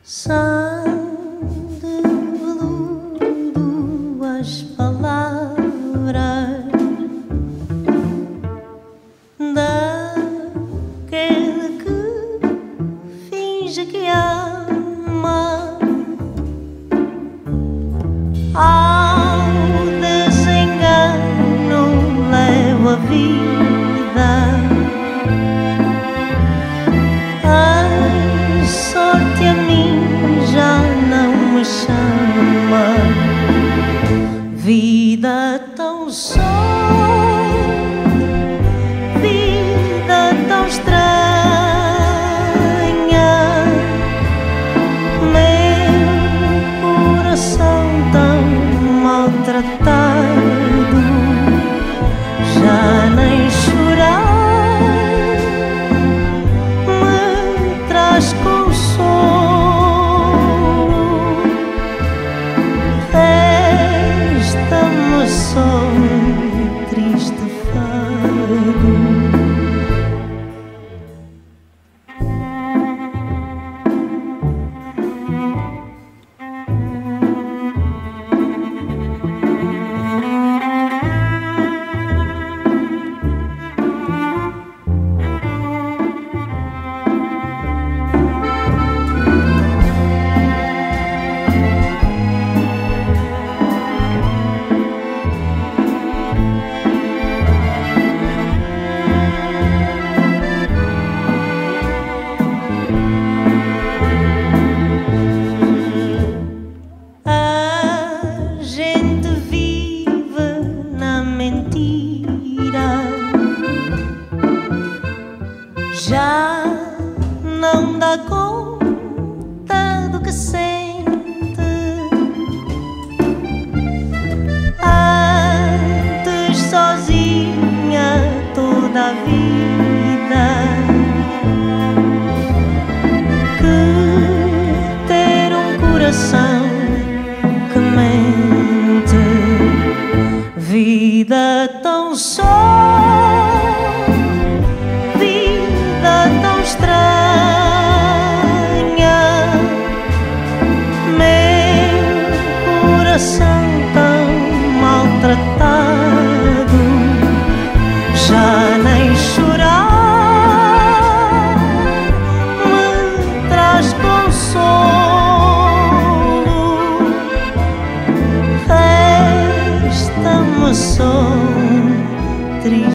São de veludo as palavras daquele que finge que ama. Ao desengano levo a vida, a sorte a mim já não me chama. Vida tão só, vida tão estranha, meu coração tão maltratado, já nem chorar me traz consolo. Resta-me só um triste fado. Já não dá conta do que sente. Antes sozinha toda a vida, que ter um coração que mente. Vida tão só, tão estranha, meu coração tão maltratado, já nem chorar me traz consolo. Resta-me só triste.